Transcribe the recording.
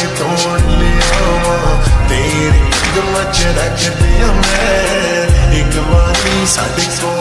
तोड़ लिया तेरी कदम च रख दिया मैं एक बारी साडे को